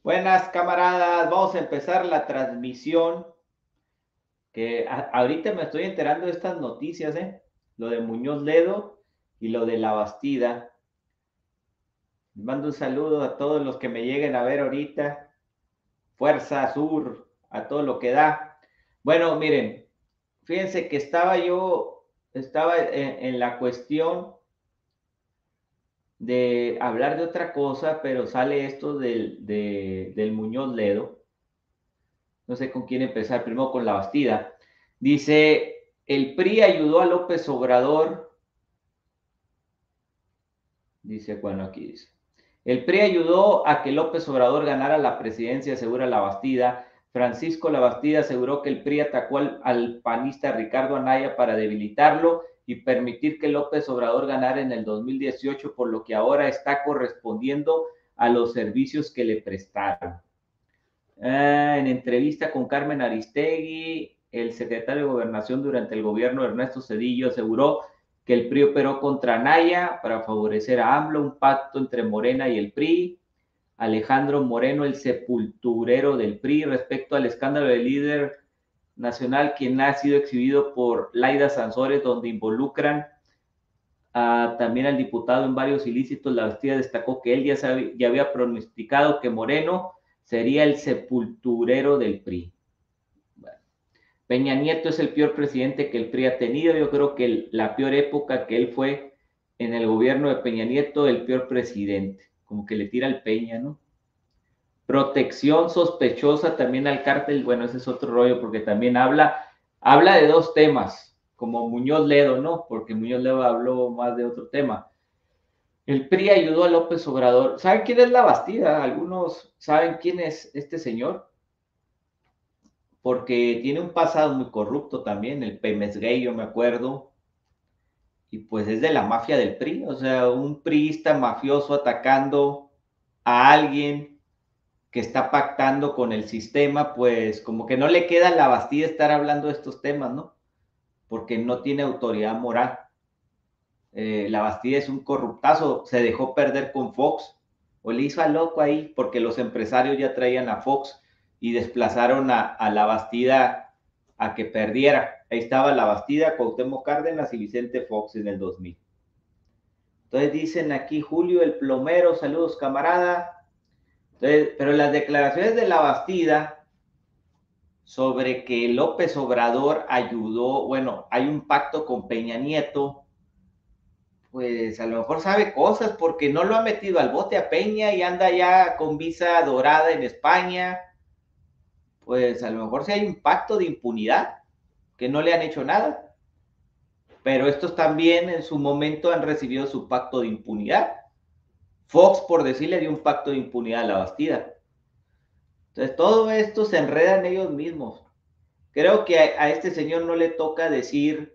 Buenas camaradas, vamos a empezar la transmisión que ahorita me estoy enterando de estas noticias, lo de Muñoz Ledo y lo de La Bastida. Les mando un saludo a todos los que me lleguen a ver ahorita. Fuerza Sur, a todo lo que da. Bueno, miren, fíjense que estaba en la cuestión de hablar de otra cosa, pero sale esto del Muñoz Ledo. No sé con quién empezar, primero con La Bastida. Dice, el PRI ayudó a López Obrador. Dice, bueno, aquí dice. El PRI ayudó a que López Obrador ganara la presidencia, asegura La Bastida. Francisco La Bastida aseguró que el PRI atacó al panista Ricardo Anaya para debilitarlo y permitir que López Obrador ganara en el 2018, por lo que ahora está correspondiendo a los servicios que le prestaron. En entrevista con Carmen Aristegui, el secretario de Gobernación durante el gobierno de Ernesto Zedillo aseguró que el PRI operó contra Anaya para favorecer a AMLO, un pacto entre Morena y el PRI. Alejandro Moreno, el sepulturero del PRI, respecto al escándalo del líder nacional, quien ha sido exhibido por Laida Sansores, donde involucran también al diputado en varios ilícitos. La Bastida destacó que él ya había pronosticado que Moreno sería el sepulturero del PRI. Bueno, Peña Nieto es el peor presidente que el PRI ha tenido. Yo creo que la peor época que él fue en el gobierno de Peña Nieto, el peor presidente. Como que le tira al Peña, ¿no? Protección sospechosa también al cártel. Bueno, ese es otro rollo porque también habla de dos temas, como Muñoz Ledo, ¿no? Porque Muñoz Ledo habló más de otro tema. El PRI ayudó a López Obrador. ¿Saben quién es La Bastida? Algunos saben quién es este señor, porque tiene un pasado muy corrupto también, el Pemex Gay, yo me acuerdo, y pues es de la mafia del PRI, o sea, un priista mafioso atacando a alguien que está pactando con el sistema, pues como que no le queda a La Bastida estar hablando de estos temas, ¿no? Porque no tiene autoridad moral. La Bastida es un corruptazo, se dejó perder con Fox, o le hizo a loco ahí, porque los empresarios ya traían a Fox y desplazaron a La Bastida a que perdiera. Ahí estaba La Bastida, Cuauhtémoc Cárdenas y Vicente Fox en el 2000. Entonces dicen aquí Julio el plomero, saludos camarada. Entonces, pero las declaraciones de La Bastida sobre que López Obrador ayudó, bueno, hay un pacto con Peña Nieto, pues a lo mejor sabe cosas porque no lo ha metido al bote a Peña y anda ya con visa dorada en España. Pues a lo mejor sí hay un pacto de impunidad, que no le han hecho nada. Pero estos también en su momento han recibido su pacto de impunidad. Fox, por decirle, dio un pacto de impunidad a La Bastida. Entonces todo esto se enreda en ellos mismos. Creo que a este señor no le toca decir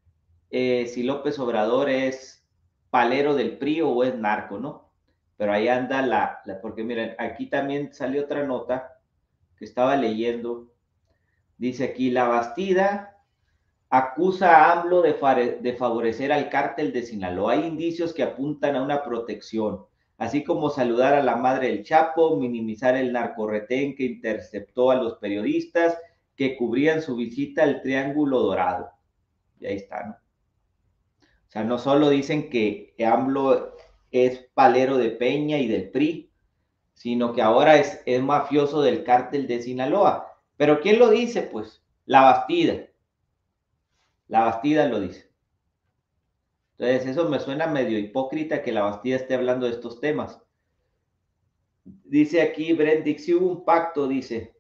si López Obrador es palero del PRI o es narco, ¿no? Pero ahí anda porque miren, aquí también salió otra nota que estaba leyendo. Dice aquí, La Bastida acusa a AMLO de favorecer al cártel de Sinaloa. Hay indicios que apuntan a una protección, así como saludar a la madre del Chapo, minimizar el narcorretén que interceptó a los periodistas que cubrían su visita al Triángulo Dorado. Y ahí está, ¿no? O sea, no solo dicen que AMLO es palero de Peña y del PRI, sino que ahora es mafioso del cártel de Sinaloa. Pero ¿quién lo dice? Pues La Bastida. La Bastida lo dice. Entonces eso me suena medio hipócrita que La Bastida esté hablando de estos temas. Dice aquí Brendix, si hubo un pacto, dice.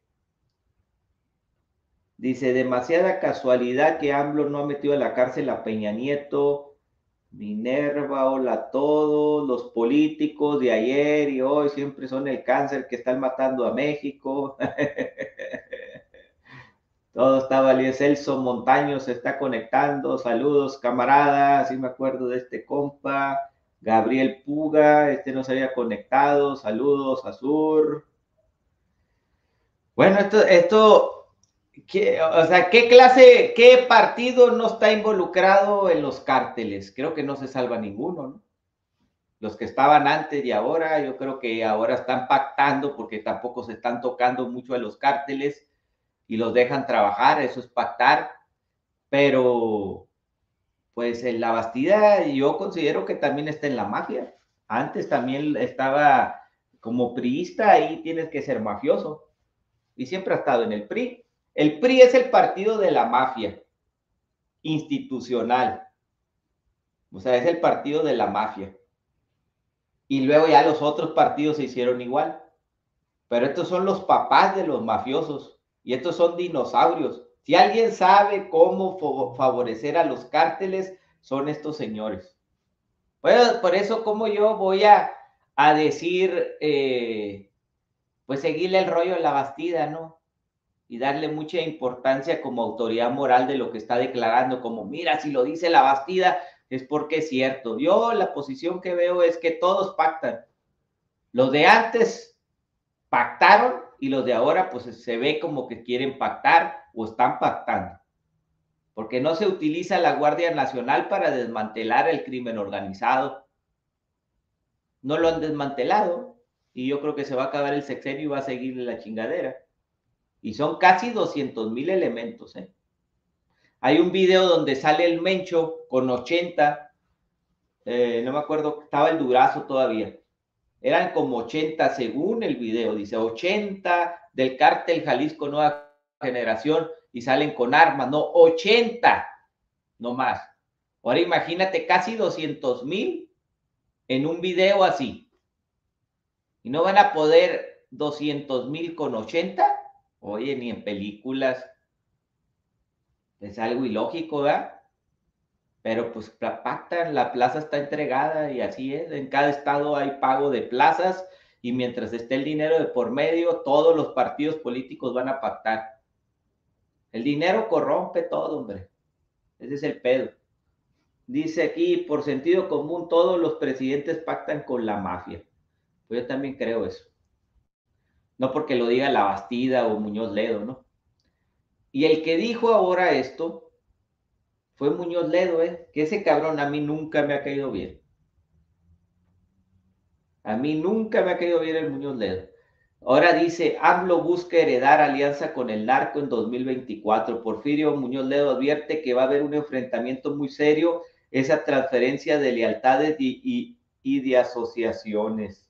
Dice, demasiada casualidad que AMLO no ha metido a la cárcel a Peña Nieto, Minerva, hola a todos, los políticos de ayer y hoy siempre son el cáncer que están matando a México. Todo está valiendo. Celso Montaño se está conectando. Saludos, camaradas. Sí me acuerdo de este compa. Gabriel Puga, este no se había conectado. Saludos, Azur. Bueno, o sea, qué partido no está involucrado en los cárteles? Creo que no se salva ninguno, ¿no? los que estaban antes y ahora, yo creo que ahora están pactando porque tampoco se están tocando mucho a los cárteles y los dejan trabajar, eso es pactar, pero pues en la Bastida yo considero que también está en la mafia. Antes también estaba como priista, ahí tienes que ser mafioso y siempre ha estado en el PRI. El PRI es el partido de la mafia institucional, o sea, es el partido de la mafia. Y luego ya los otros partidos se hicieron igual. Pero estos son los papás de los mafiosos y estos son dinosaurios. Si alguien sabe cómo favorecer a los cárteles, son estos señores. Bueno, por eso como yo voy a decir, pues seguirle el rollo a la Bastida, ¿no? Y darle mucha importancia como autoridad moral de lo que está declarando, como mira, si lo dice la Bastida es porque es cierto. Yo la posición que veo es que todos pactan. Los de antes pactaron y los de ahora pues se ve como que quieren pactar o están pactando. Porque no se utiliza la Guardia Nacional para desmantelar el crimen organizado. No lo han desmantelado y yo creo que se va a acabar el sexenio y va a seguir la chingadera. Y son casi 200,000 elementos. Hay un video donde sale el Mencho con 80, no me acuerdo, estaba el Durazo todavía. Eran como 80 según el video, dice 80 del cártel Jalisco Nueva Generación y salen con armas, no, 80, no más. Ahora imagínate casi 200,000 en un video así. Y no van a poder 200,000 con 80. Oye, ni en películas. Es algo ilógico, ¿verdad? Pero pues pactan, la plaza está entregada y así es. En cada estado hay pago de plazas y mientras esté el dinero de por medio, todos los partidos políticos van a pactar. El dinero corrompe todo, hombre. Ese es el pedo. Dice aquí, por sentido común, todos los presidentes pactan con la mafia. Pues yo también creo eso. No porque lo diga la Bastida o Muñoz Ledo, ¿no? Y el que dijo ahora esto fue Muñoz Ledo, que ese cabrón a mí nunca me ha caído bien. A mí nunca me ha caído bien el Muñoz Ledo. Ahora dice, AMLO busca heredar alianza con el narco en 2024. Porfirio Muñoz Ledo advierte que va a haber un enfrentamiento muy serio, esa transferencia de lealtades y de asociaciones.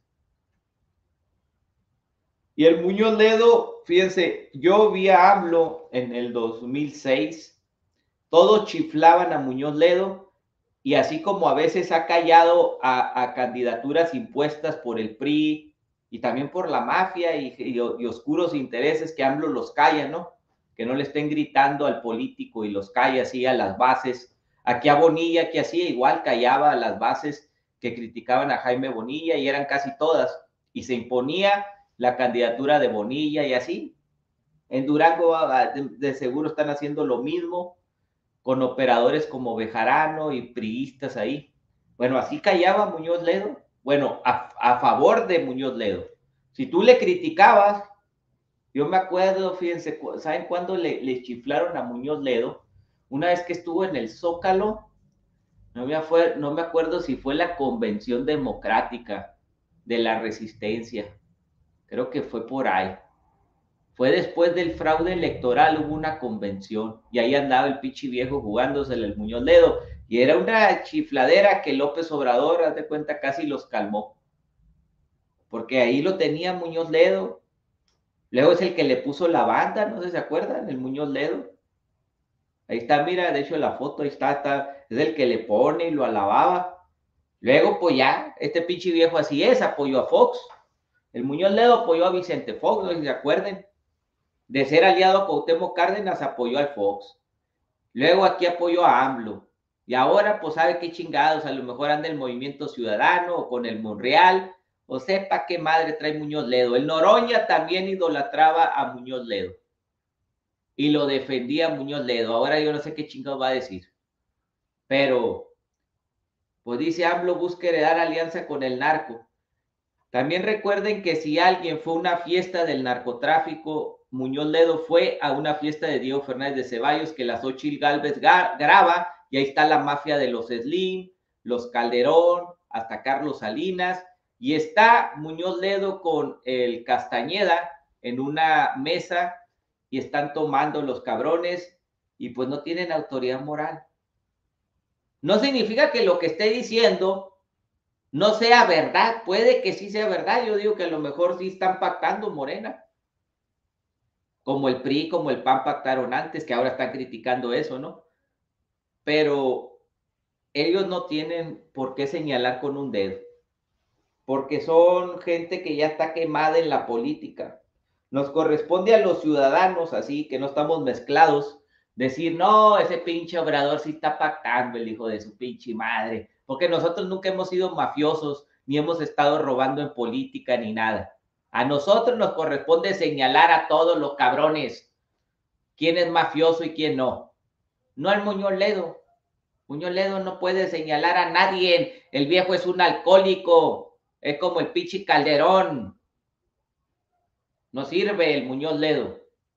Y el Muñoz Ledo, fíjense, yo vi a AMLO en el 2006, todos chiflaban a Muñoz Ledo, y así como a veces ha callado a candidaturas impuestas por el PRI y también por la mafia y oscuros intereses que AMLO los calla, ¿no? Que no le estén gritando al político y los calla así a las bases. Aquí a Bonilla, que hacía igual, callaba a las bases que criticaban a Jaime Bonilla y eran casi todas. Y se imponía la candidatura de Bonilla y así. En Durango de seguro están haciendo lo mismo con operadores como Bejarano y priistas ahí. Bueno, así callaba Muñoz Ledo. Bueno, a favor de Muñoz Ledo. Si tú le criticabas, yo me acuerdo, fíjense, ¿saben cuándo le chiflaron a Muñoz Ledo? Una vez que estuvo en el Zócalo, no me acuerdo si fue la Convención Democrática de la Resistencia. Creo que fue por ahí. Fue después del fraude electoral, hubo una convención y ahí andaba el pichi viejo jugándosele el Muñoz Ledo y era una chifladera que López Obrador, haz de cuenta, casi los calmó, porque ahí lo tenía Muñoz Ledo. Luego es el que le puso la banda, no sé si se acuerdan, el Muñoz Ledo. Ahí está, mira, de hecho la foto, ahí está, es el que le pone y lo alababa. Luego, pues ya, este pinche viejo así es, apoyó a Fox. El Muñoz Ledo apoyó a Vicente Fox, no sé si se acuerden. De ser aliado a Cuauhtémoc Cárdenas, apoyó al Fox. Luego aquí apoyó a AMLO. Y ahora, pues, sabe qué chingados, a lo mejor anda el Movimiento Ciudadano o con el Monreal, o sepa qué madre trae Muñoz Ledo. El Noroña también idolatraba a Muñoz Ledo. Y lo defendía Muñoz Ledo. Ahora yo no sé qué chingados va a decir. Pero, pues dice AMLO busca heredar alianza con el narco. También recuerden que si alguien fue a una fiesta del narcotráfico, Muñoz Ledo fue a una fiesta de Diego Fernández de Ceballos que la Xóchitl Gálvez graba y ahí está la mafia de los Slim, los Calderón, hasta Carlos Salinas, y está Muñoz Ledo con el Castañeda en una mesa y están tomando los cabrones y pues no tienen autoridad moral. No significa que lo que esté diciendo no sea verdad, puede que sí sea verdad, yo digo que a lo mejor sí están pactando Morena, como el PRI, como el PAN pactaron antes, que ahora están criticando eso, ¿no? Pero ellos no tienen por qué señalar con un dedo, porque son gente que ya está quemada en la política. Nos corresponde a los ciudadanos, así que no estamos mezclados, decir, no, ese pinche Obrador sí está pactando, el hijo de su pinche madre, porque nosotros nunca hemos sido mafiosos, ni hemos estado robando en política, ni nada. A nosotros nos corresponde señalar a todos los cabrones quién es mafioso y quién no. No al Muñoz Ledo. Muñoz Ledo no puede señalar a nadie. El viejo es un alcohólico. Es como el pinche Calderón. No sirve el Muñoz Ledo.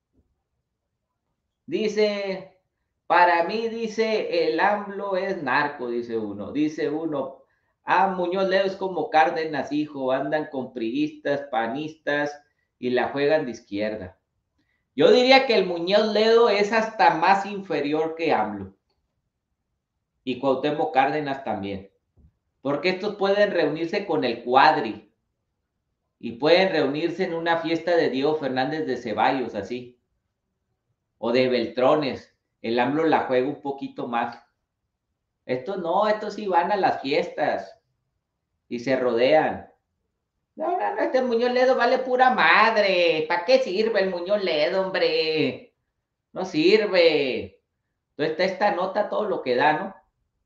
Dice, para mí, dice, el AMLO es narco, dice uno. Dice uno, Muñoz Ledo es como Cárdenas, hijo. Andan con priistas, panistas y la juegan de izquierda. Yo diría que el Muñoz Ledo es hasta más inferior que AMLO. Y Cuauhtémoc Cárdenas también. Porque estos pueden reunirse con el Cuadri y pueden reunirse en una fiesta de Diego Fernández de Ceballos, así, o de Beltrones. El AMLO la juega un poquito más. Estos no, estos sí van a las fiestas y se rodean. No, no, no, este Muñoz Ledo vale pura madre. ¿Para qué sirve el Muñoz Ledo, hombre? No sirve. Entonces está esta nota todo lo que da, ¿no?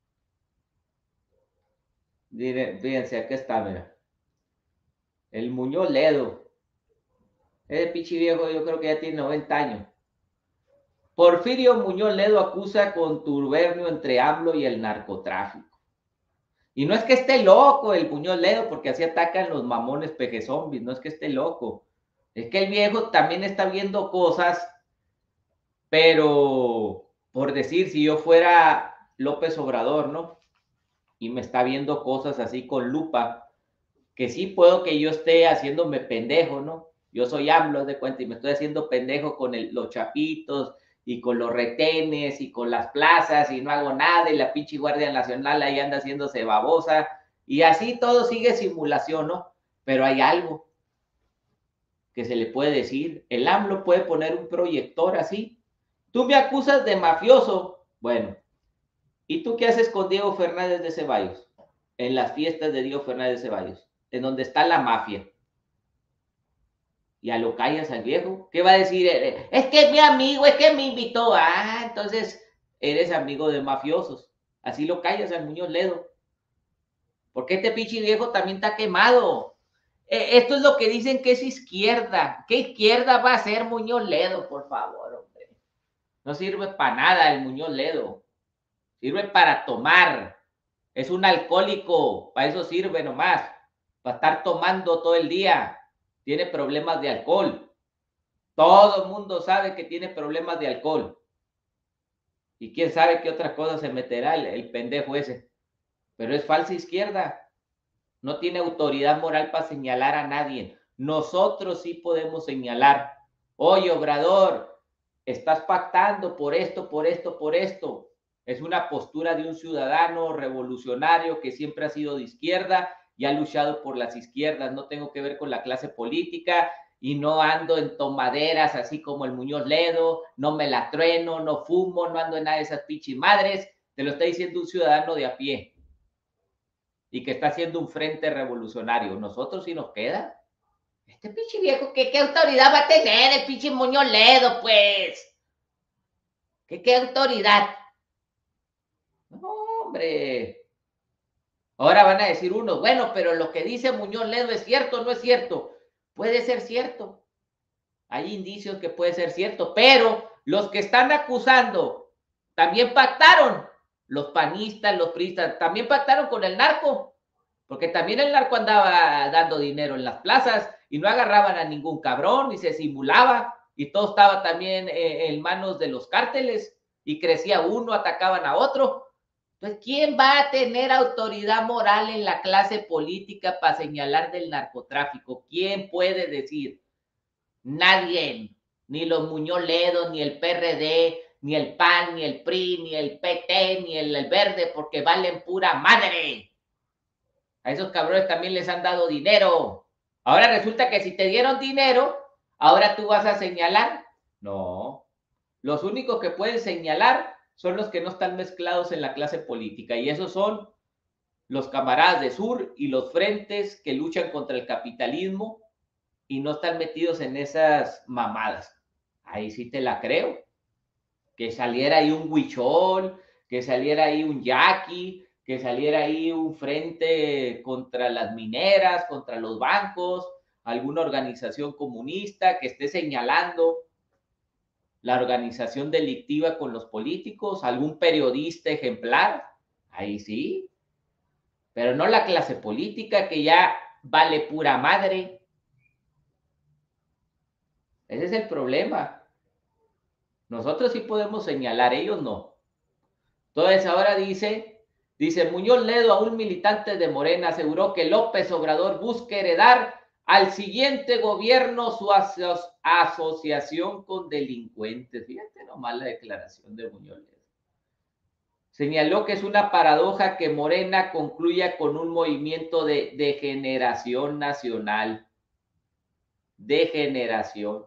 Fíjense, aquí está, mira. El Muñoz Ledo. Ese pichi viejo yo creo que ya tiene 90 años. Porfirio Muñoz Ledo acusa contubernio entre AMLO y el narcotráfico. Y no es que esté loco el Muñoz Ledo, porque así atacan los mamones pejezombis, no es que esté loco. Es que el viejo también está viendo cosas, pero por decir, si yo fuera López Obrador, ¿no? Y me está viendo cosas así con lupa, que sí puedo que yo esté haciéndome pendejo, ¿no? Yo soy AMLO, de cuenta, y me estoy haciendo pendejo con los chapitos y con los retenes y con las plazas y no hago nada y la pinche Guardia Nacional ahí anda haciéndose babosa y así todo sigue simulación, ¿no? Pero hay algo que se le puede decir. El AMLO puede poner un proyector así. Tú me acusas de mafioso. Bueno, ¿y tú qué haces con Diego Fernández de Ceballos? En las fiestas de Diego Fernández de Ceballos, en donde está la mafia. Ya lo callas al viejo. ¿Qué va a decir? Es que es mi amigo, es que me invitó. Entonces eres amigo de mafiosos. Así lo callas al Muñoz Ledo. Porque este pinche viejo también está quemado. Esto es lo que dicen que es izquierda. ¿Qué izquierda va a ser Muñoz Ledo, por favor, hombre? No sirve para nada el Muñoz Ledo. Sirve para tomar. Es un alcohólico. Para eso sirve nomás. Para estar tomando todo el día. Tiene problemas de alcohol. Todo el mundo sabe que tiene problemas de alcohol. Y quién sabe qué otra cosa se meterá el pendejo ese. Pero es falsa izquierda. No tiene autoridad moral para señalar a nadie. Nosotros sí podemos señalar. Oye, Obrador, estás pactando por esto, por esto, por esto. Es una postura de un ciudadano revolucionario que siempre ha sido de izquierda y ha luchado por las izquierdas. No tengo que ver con la clase política y no ando en tomaderas así como el Muñoz Ledo, no me la trueno, no fumo, no ando en nada de esas pinches madres. Te lo está diciendo un ciudadano de a pie y que está haciendo un frente revolucionario. Nosotros sí nos queda. Este pinche viejo, ¿qué autoridad va a tener el pinche Muñoz Ledo, pues? ¿Qué autoridad? No, hombre. Ahora van a decir unos, bueno, pero lo que dice Muñoz Ledo es cierto, no es cierto. Puede ser cierto. Hay indicios que puede ser cierto, pero los que están acusando también pactaron. Los panistas, los priistas, también pactaron con el narco. Porque también el narco andaba dando dinero en las plazas y no agarraban a ningún cabrón y se simulaba y todo estaba también en manos de los cárteles y crecía uno, atacaban a otro. Entonces, ¿quién va a tener autoridad moral en la clase política para señalar del narcotráfico? ¿Quién puede decir? Nadie, ni los Muñoz Ledo, ni el PRD, ni el PAN, ni el PRI, ni el PT, ni el Verde, porque valen pura madre. A esos cabrones también les han dado dinero. Ahora resulta que si te dieron dinero, ahora tú vas a señalar. No, los únicos que pueden señalar son los que no están mezclados en la clase política, y esos son los camaradas de Sur y los frentes que luchan contra el capitalismo y no están metidos en esas mamadas. Ahí sí te la creo. Que saliera ahí un Huichol, que saliera ahí un Yaqui, que saliera ahí un frente contra las mineras, contra los bancos, alguna organización comunista que esté señalando la organización delictiva con los políticos, algún periodista ejemplar, ahí sí, pero no la clase política que ya vale pura madre. Ese es el problema. Nosotros sí podemos señalar, ellos no. Entonces ahora dice Muñoz Ledo, a un militante de Morena, aseguró que López Obrador busca heredar al siguiente gobierno su asociación con delincuentes. Fíjate nomás la declaración de Muñoz Ledo. Señaló que es una paradoja que Morena concluya con un movimiento de degeneración nacional. Degeneración.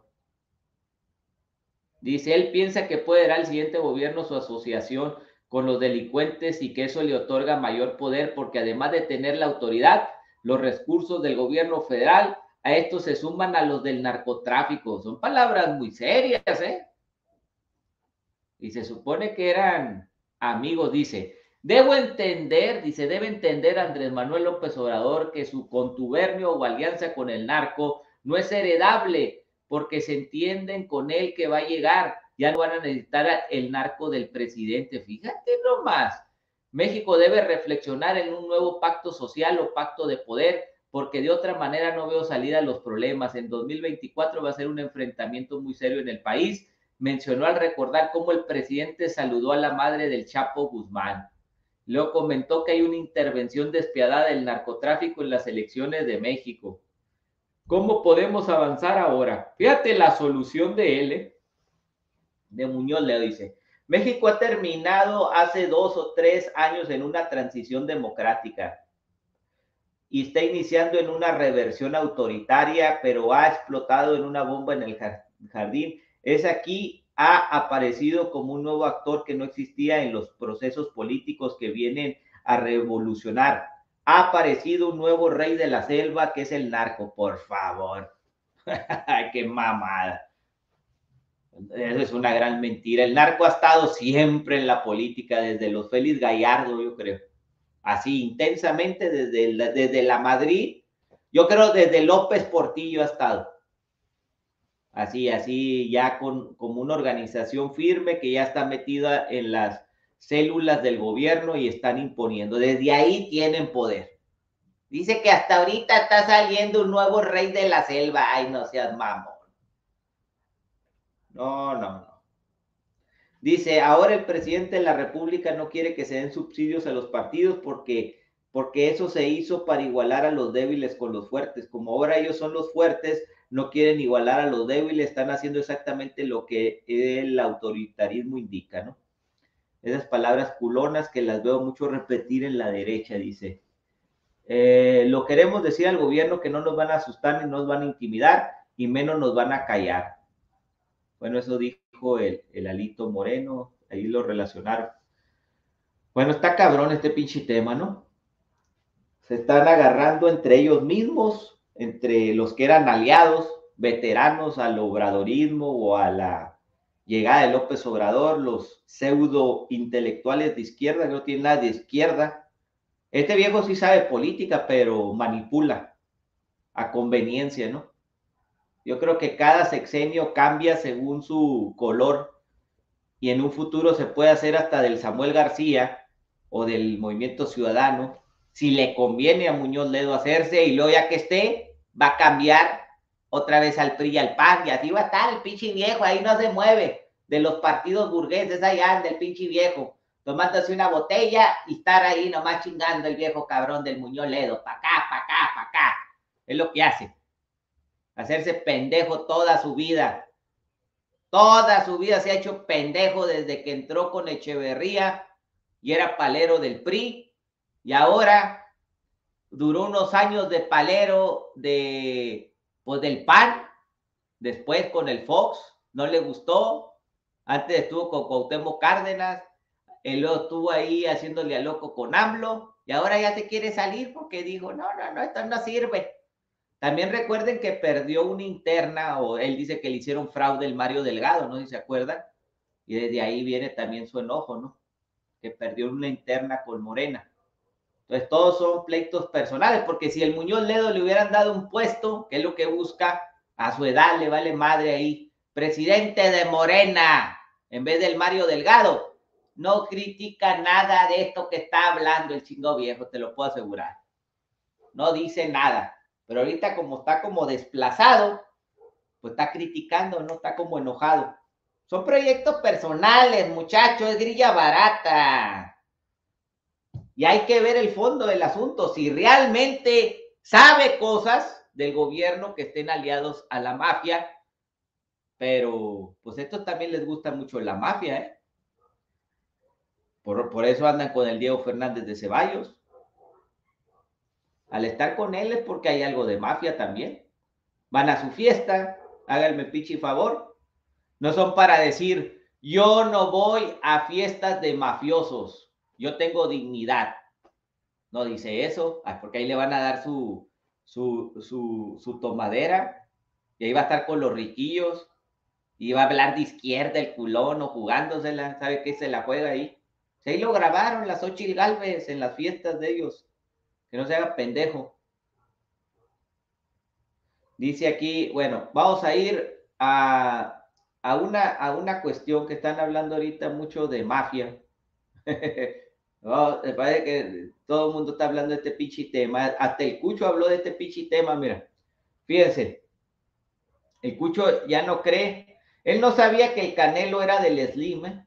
Dice, él piensa que puede dar al siguiente gobierno su asociación con los delincuentes y que eso le otorga mayor poder porque además de tener la autoridad, los recursos del gobierno federal, a estos se suman a los del narcotráfico. Son palabras muy serias, ¿eh? Y se supone que eran amigos, dice. Debe entender Andrés Manuel López Obrador que su contubernio o alianza con el narco no es heredable, porque se entienden con él que va a llegar, ya no van a necesitar el narco del presidente. Fíjate nomás, México debe reflexionar en un nuevo pacto social o pacto de poder, porque de otra manera no veo salida a los problemas. En 2024 va a ser un enfrentamiento muy serio en el país. Mencionó al recordar cómo el presidente saludó a la madre del Chapo Guzmán. Luego comentó que hay una intervención despiadada del narcotráfico en las elecciones de México. ¿Cómo podemos avanzar ahora? Fíjate la solución de él, de Muñoz le dice, México ha terminado hace 2 o 3 años en una transición democrática y está iniciando en una reversión autoritaria, pero ha explotado en una bomba en el jardín. Es aquí ha aparecido como un nuevo actor que no existía en los procesos políticos que vienen a revolucionar. Ha aparecido un nuevo rey de la selva que es el narco, por favor. Qué mamada. Eso es una gran mentira. El narco ha estado siempre en la política, desde los Félix Gallardo, yo creo. Así, intensamente, desde la Madrid. Yo creo desde López Portillo ha estado. Así, ya como una organización firme que ya está metida en las células del gobierno y están imponiendo. Desde ahí tienen poder. Dice que hasta ahorita está saliendo un nuevo rey de la selva. Ay, no seas mamón. No. Dice, ahora el presidente de la República no quiere que se den subsidios a los partidos porque eso se hizo para igualar a los débiles con los fuertes. Como ahora ellos son los fuertes, no quieren igualar a los débiles, están haciendo exactamente lo que el autoritarismo indica, ¿no? Esas palabras culonas que las veo mucho repetir en la derecha, dice. Lo queremos decir al gobierno que no nos van a asustar ni nos van a intimidar y menos nos van a callar. Bueno, eso dijo el Alito Moreno, ahí lo relacionaron. Bueno, está cabrón este pinche tema, ¿no? Se están agarrando entre ellos mismos, entre los que eran aliados, veteranos al obradorismo o a la llegada de López Obrador, los pseudo intelectuales de izquierda, que no tienen nada de izquierda. Este viejo sí sabe política, pero manipula a conveniencia, ¿no? Yo creo que cada sexenio cambia según su color y en un futuro se puede hacer hasta del Samuel García o del Movimiento Ciudadano, si le conviene a Muñoz Ledo hacerse y luego ya que esté, va a cambiar otra vez al PRI y al PAN y así va a estar el pinche viejo, ahí no se mueve de los partidos burgueses allá del pinche viejo. tomándose una botella y estar ahí nomás chingando el viejo cabrón del Muñoz Ledo, pa' acá, pa' acá, pa' acá. Es lo que hace. Hacerse pendejo toda su vida. Toda su vida se ha hecho pendejo desde que entró con Echeverría y era palero del PRI. Y ahora duró unos años de palero pues del PAN, después con el Fox, no le gustó. Antes estuvo con Cuauhtémoc Cárdenas, él luego estuvo ahí haciéndole a loco con AMLO, y ahora ya se quiere salir porque dijo, no, esto no sirve. También recuerden que perdió una interna, o él dice que le hicieron fraude el Mario Delgado, ¿no? Si se acuerdan. Y desde ahí viene también su enojo, ¿no? Que perdió una interna con Morena. Entonces todos son pleitos personales, porque si el Muñoz Ledo le hubieran dado un puesto, que es lo que busca, a su edad le vale madre ahí, presidente de Morena, en vez del Mario Delgado, no critica nada de esto que está hablando el chingo viejo, te lo puedo asegurar. No dice nada, pero ahorita como está como desplazado, pues está criticando, no está como enojado. Son proyectos personales, muchachos, es grilla barata. Y hay que ver el fondo del asunto, si realmente sabe cosas del gobierno que estén aliados a la mafia, pero pues estos también les gusta mucho la mafia, ¿eh? Por eso andan con el Diego Fernández de Ceballos. Al estar con él es porque hay algo de mafia también. Van a su fiesta, háganme pichi favor. No son para decir, yo no voy a fiestas de mafiosos, yo tengo dignidad. No dice eso, porque ahí le van a dar su tomadera, y ahí va a estar con los riquillos, y va a hablar de izquierda el culón o jugándosela, ¿sabe qué se la juega ahí? Ahí lo grabaron las Xochitl Gálvez en las fiestas de ellos, que no se haga pendejo. Dice aquí, bueno, vamos a ir a una cuestión que están hablando ahorita mucho de mafia. No, me parece que todo el mundo está hablando de este pinche tema. Hasta el Cucho habló de este pinche tema, mira. Fíjense, el Cucho ya no cree. Él no sabía que el Canelo era del Slim, ¿eh?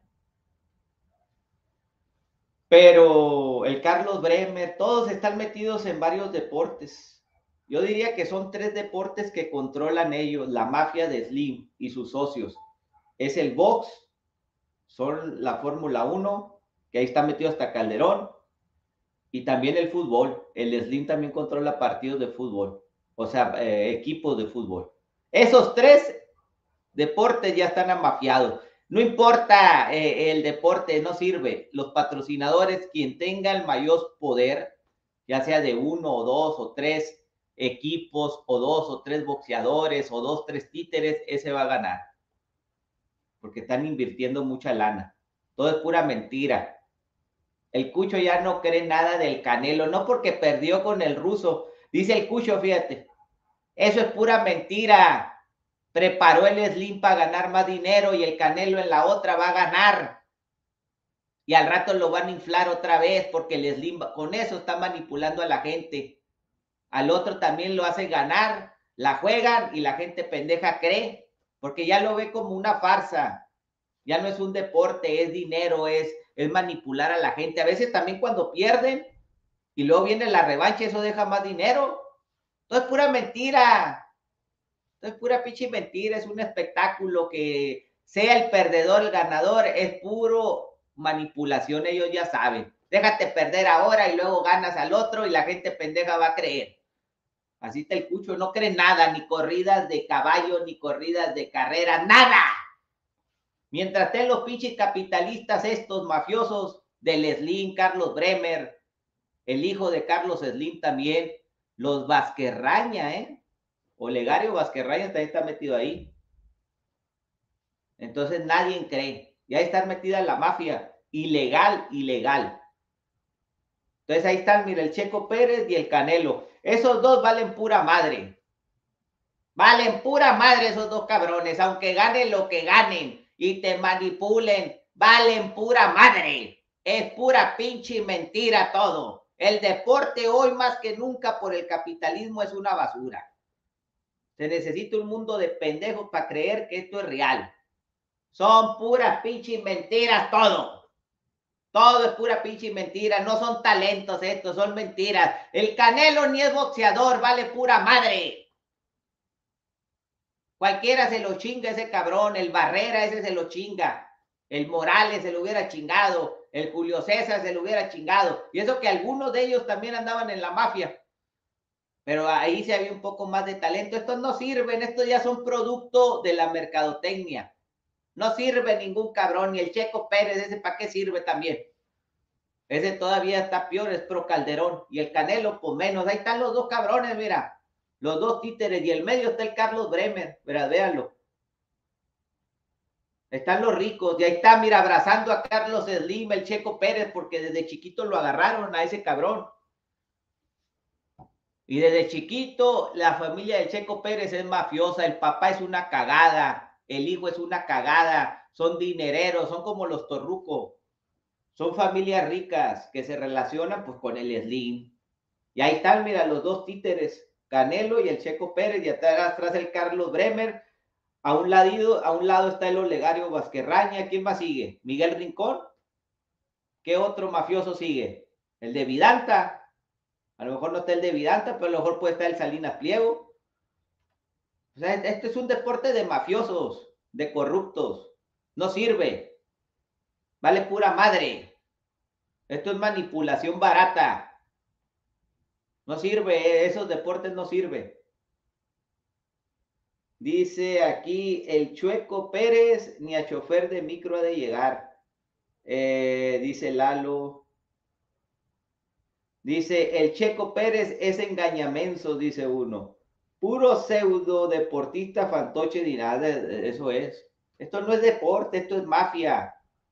Pero el Carlos Bremer, todos están metidos en varios deportes. Yo diría que son 3 deportes que controlan ellos, la mafia de Slim y sus socios. Es el box, son la Fórmula 1, que ahí está metido hasta Calderón, y también el fútbol. El Slim también controla partidos de fútbol, o sea, equipos de fútbol. Esos 3 deportes ya están amafiados. No importa el deporte, no sirve. Los patrocinadores, quien tenga el mayor poder, ya sea de 1 o 2 o 3 equipos, o 2 o 3 boxeadores, o 2, 3 títeres, ese va a ganar. Porque están invirtiendo mucha lana. Todo es pura mentira. El Cucho ya no cree nada del Canelo, no porque perdió con el ruso. Dice el Cucho, fíjate, eso es pura mentira. Preparó el Slim para ganar más dinero y el Canelo en la otra va a ganar. Y al rato lo van a inflar otra vez porque el Slim con eso está manipulando a la gente. Al otro también lo hace ganar, la juegan y la gente pendeja cree, porque ya lo ve como una farsa. Ya no es un deporte, es dinero, es manipular a la gente. A veces también cuando pierden y luego viene la revancha, eso deja más dinero. Todo es pura mentira. Todo es pura pinche mentira. Es un espectáculo que sea el perdedor, el ganador, es puro manipulación. Ellos ya saben. Déjate perder ahora y luego ganas al otro y la gente pendeja va a creer. Así está el Cucho, no cree nada, ni corridas de caballo, ni corridas de carrera, nada. Mientras estén los pinches capitalistas estos mafiosos del Slim, Carlos Bremer, el hijo de Carlos Slim también, los Vázquerraña, Olegario Vázquerraña también está metido ahí. Entonces nadie cree. Y ahí está metida la mafia, ilegal. Entonces ahí están, mira, el Checo Pérez y el Canelo. Esos dos valen pura madre. Valen pura madre esos dos cabrones, aunque ganen lo que ganen y te manipulen, valen pura madre. Es pura pinche mentira todo. El deporte hoy más que nunca por el capitalismo es una basura. Se necesita un mundo de pendejos para creer que esto es real. Son puras pinches mentiras todo. Todo es pura pinche mentira, no son talentos estos, son mentiras. El Canelo ni es boxeador, vale pura madre. Cualquiera se lo chinga ese cabrón, el Barrera ese se lo chinga, el Morales se lo hubiera chingado, el Julio César se lo hubiera chingado. Y eso que algunos de ellos también andaban en la mafia. Pero ahí sí había un poco más de talento. Estos no sirven, estos ya son producto de la mercadotecnia. No sirve ningún cabrón, ni el Checo Pérez, ese para qué sirve también. Ese todavía está peor, es pro Calderón. Y el Canelo, pues menos. Ahí están los dos cabrones, mira. Los dos títeres. Y el medio está el Carlos Bremer. Mira, véanlo. Están los ricos. Y ahí está, mira, abrazando a Carlos Slim, el Checo Pérez, porque desde chiquito lo agarraron a ese cabrón. Y desde chiquito, la familia del Checo Pérez es mafiosa. El papá es una cagada. El hijo es una cagada. Son dinereros. Son como los Torrucos. Son familias ricas que se relacionan pues con el Slim. Y ahí están, mira, los dos títeres, Canelo y el Checo Pérez, y atrás el Carlos Bremer. A un lado está el Olegario Vázquez-Raña. ¿Quién más sigue? Miguel Rincón. ¿Qué otro mafioso sigue? El de Vidanta. A lo mejor no está el de Vidanta, pero a lo mejor puede estar el Salinas Pliego. O sea, este es un deporte de mafiosos, de corruptos. No sirve. Vale pura madre. Esto es manipulación barata. No sirve, esos deportes no sirven. Dice aquí, el Chueco Pérez ni a chofer de micro ha de llegar. Dice Lalo. Dice, el Checo Pérez es engañamenso, dice uno. Puro pseudo deportista fantoche de nada, eso es. Esto no es deporte, esto es mafia.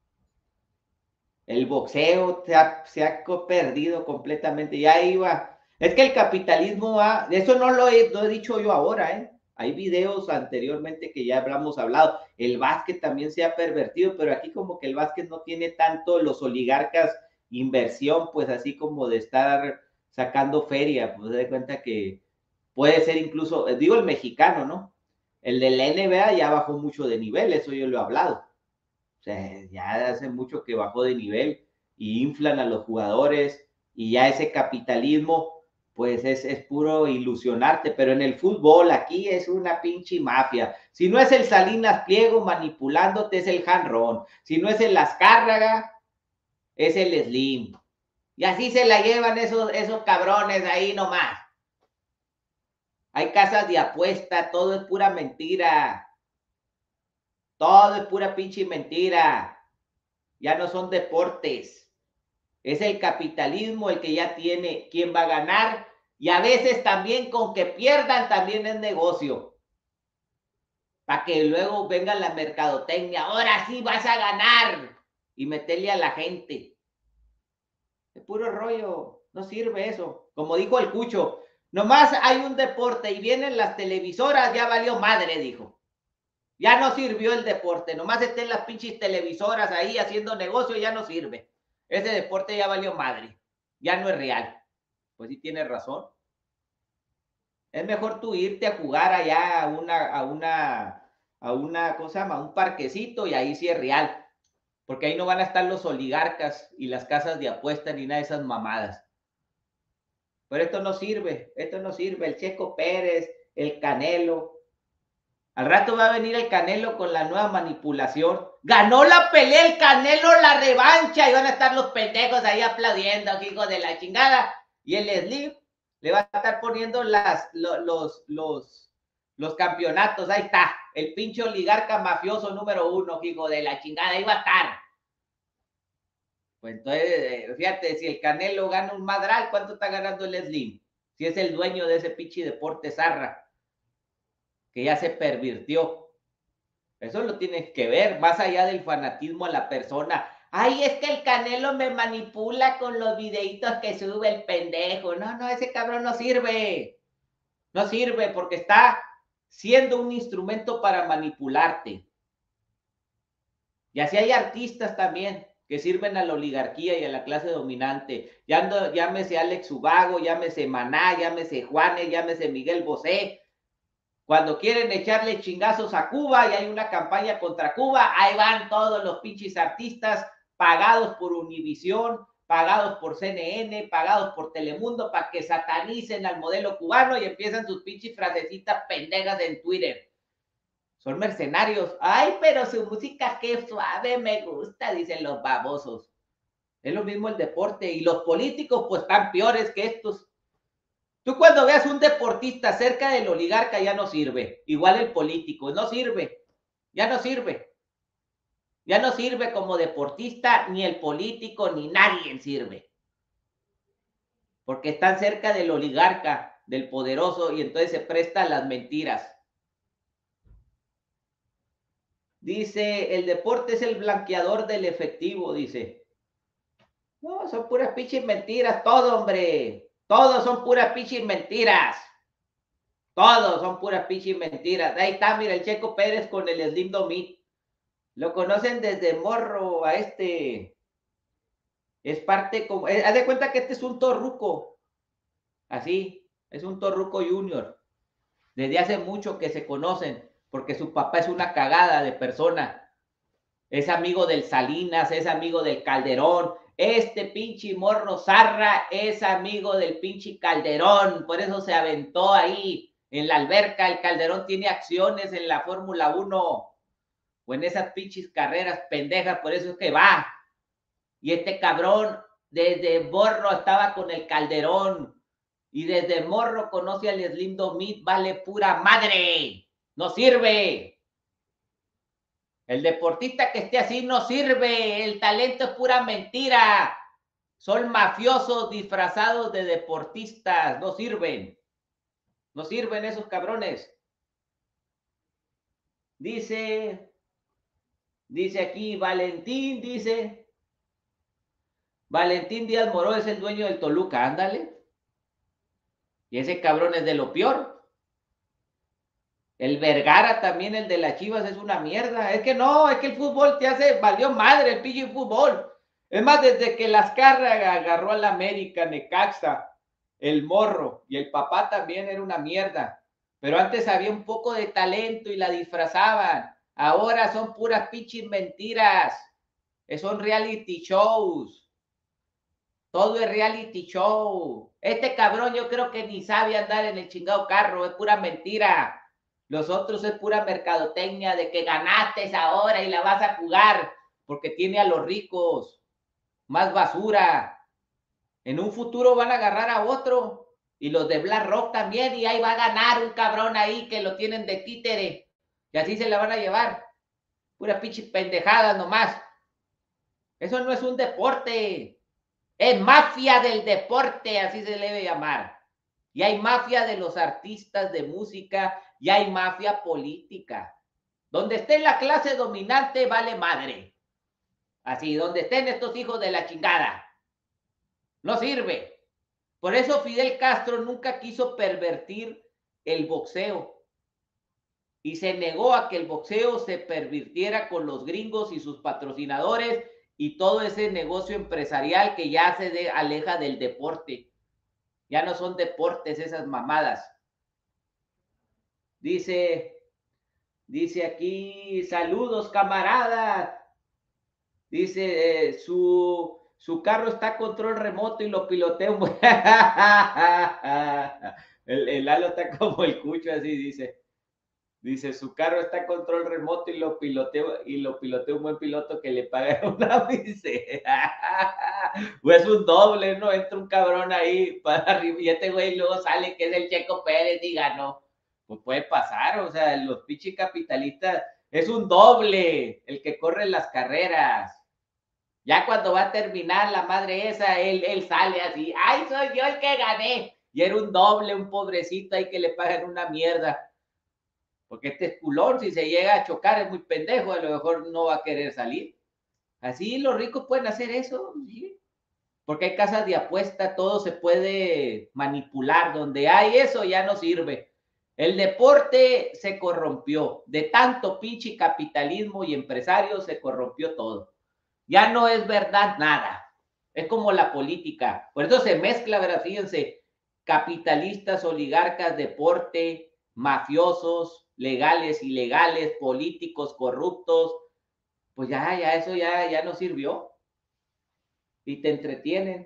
El boxeo se ha perdido completamente. Ya iba. Es que el capitalismo va, eso no lo he dicho yo ahora, ¿eh? Hay videos anteriormente que ya hablamos hablado. El básquet también se ha pervertido, pero aquí como que el básquet no tiene tanto los oligarcas inversión, pues así como de estar sacando feria, pues se da cuenta que puede ser incluso, digo el mexicano, ¿no? El de la NBA ya bajó mucho de nivel, eso yo lo he hablado. O sea, ya hace mucho que bajó de nivel y inflan a los jugadores y ya ese capitalismo pues es puro ilusionarte, pero en el fútbol aquí es una pinche mafia. Si no es el Salinas Pliego manipulándote, es el Janrón. Si no es el Azcárraga, es el Slim. Y así se la llevan esos cabrones ahí nomás. Hay casas de apuesta, todo es pura mentira. Todo es pura pinche mentira. Ya no son deportes. Es el capitalismo el que ya tiene quién va a ganar y a veces también con que pierdan también es negocio. Para que luego venga la mercadotecnia, ahora sí vas a ganar y meterle a la gente. Es puro rollo, no sirve eso. Como dijo el Cucho, nomás hay un deporte y vienen las televisoras, ya valió madre, dijo. Ya no sirvió el deporte, nomás estén las pinches televisoras ahí haciendo negocio, ya no sirve. Ese deporte ya valió madre, ya no es real. Pues sí tienes razón. Es mejor tú irte a jugar allá a una cosa, a un parquecito y ahí sí es real. Porque ahí no van a estar los oligarcas y las casas de apuesta ni nada de esas mamadas. Pero esto no sirve, El Checo Pérez, el Canelo, al rato va a venir el Canelo con la nueva manipulación. Ganó la pelea el Canelo, la revancha. Y van a estar los pendejos ahí aplaudiendo, hijo de la chingada. Y el Slim le va a estar poniendo los campeonatos. Ahí está. El pinche oligarca mafioso número 1, hijo de la chingada. Ahí va a estar. Pues entonces, fíjate, si el Canelo gana un madral, ¿cuánto está ganando el Slim? Si es el dueño de ese pinche deporte zarra, que ya se pervirtió. Eso lo tienes que ver, más allá del fanatismo a la persona. Ay, es que el Canelo me manipula con los videitos que sube el pendejo. No, ese cabrón no sirve. No sirve porque está siendo un instrumento para manipularte. Y así hay artistas también que sirven a la oligarquía y a la clase dominante. Llámese Alex Ubago, llámese Maná, llámese Juanes, llámese Miguel Bosé. Cuando quieren echarle chingazos a Cuba y hay una campaña contra Cuba, ahí van todos los pinches artistas pagados por Univisión, pagados por CNN, pagados por Telemundo, para que satanicen al modelo cubano y empiezan sus pinches frasecitas pendejas en Twitter. Son mercenarios. Ay, pero su música qué suave, me gusta, dicen los babosos. Es lo mismo el deporte. Y los políticos, pues, están peores que estos. Tú cuando veas un deportista cerca del oligarca ya no sirve. Igual el político, no sirve. Ya no sirve. Ya no sirve como deportista, ni el político, ni nadie sirve. Porque están cerca del oligarca, del poderoso, y entonces se prestan las mentiras. Dice, el deporte es el blanqueador del efectivo, dice. No, son puras pinches mentiras, todo, hombre. Todos son puras pinches mentiras. Todos son puras pinches mentiras. Ahí está, mira, el Checo Pérez con el Slim Domit. Lo conocen desde morro a este. Es parte como. Haz de cuenta que este es un torruco. Así. Es un torruco junior. Desde hace mucho que se conocen. Porque su papá es una cagada de persona. Es amigo del Salinas, es amigo del Calderón. Este pinche Morro Zarra es amigo del pinche Calderón. Por eso se aventó ahí en la alberca. El Calderón tiene acciones en la Fórmula 1 o en esas pinches carreras pendejas. Por eso es que va. Y este cabrón desde morro estaba con el Calderón. Y desde morro conoce al Slim Domit. Vale pura madre. No sirve. El deportista que esté así no sirve, el talento es pura mentira. Son mafiosos disfrazados de deportistas, no sirven. No sirven esos cabrones. Dice aquí Valentín, dice, Valentín Díaz Moró es el dueño del Toluca, ándale. Y ese cabrón es de lo peor. El Vergara también, el de las Chivas, es una mierda. Es que no, es que el fútbol te hace, valió madre el pillo fútbol. Es más, desde que Lascarra agarró al América, Necaxa, el Morro y el papá también era una mierda. Pero antes había un poco de talento y la disfrazaban. Ahora son puras pinches mentiras. Son reality shows. Todo es reality show. Este cabrón yo creo que ni sabe andar en el chingado carro, es pura mentira. Los otros es pura mercadotecnia de que ganaste ahora y la vas a jugar porque tiene a los ricos. Más basura. En un futuro van a agarrar a otro y los de Black Rock también y ahí va a ganar un cabrón ahí que lo tienen de títere y así se la van a llevar. Pura pinche pendejada nomás. Eso no es un deporte. Es mafia del deporte, así se le debe llamar. Y hay mafia de los artistas de música y hay mafia política. Donde esté la clase dominante, vale madre. Así, donde estén estos hijos de la chingada. No sirve. Por eso Fidel Castro nunca quiso pervertir el boxeo. Y se negó a que el boxeo se pervirtiera con los gringos y sus patrocinadores y todo ese negocio empresarial que ya se aleja del deporte. Ya no son deportes esas mamadas. Dice aquí, saludos camaradas. Dice, su carro está a control remoto y lo pilotea un buen... el Lalo está como el cucho, así dice. Dice, su carro está a control remoto y lo pilotea un buen piloto que le paga una miseria. Pues un doble, ¿no? Entra un cabrón ahí para arriba y este güey luego sale que es el Checo Pérez y ganó. Pues puede pasar, o sea, los pinches capitalistas, es un doble el que corre las carreras. Ya cuando va a terminar la madre esa, él sale así, ¡ay, soy yo el que gané! Y era un doble, un pobrecito ahí que le pagan una mierda. Porque este es culón, si se llega a chocar es muy pendejo, a lo mejor no va a querer salir. Así los ricos pueden hacer eso, ¿sí? Porque hay casas de apuesta, todo se puede manipular, donde hay eso ya no sirve. El deporte se corrompió, de tanto pinche capitalismo y empresarios se corrompió todo. Ya no es verdad nada, es como la política, por eso se mezcla, ¿verdad? Fíjense, capitalistas, oligarcas, deporte, mafiosos, legales, ilegales, políticos, corruptos, pues ya eso ya no sirvió. y te entretienen.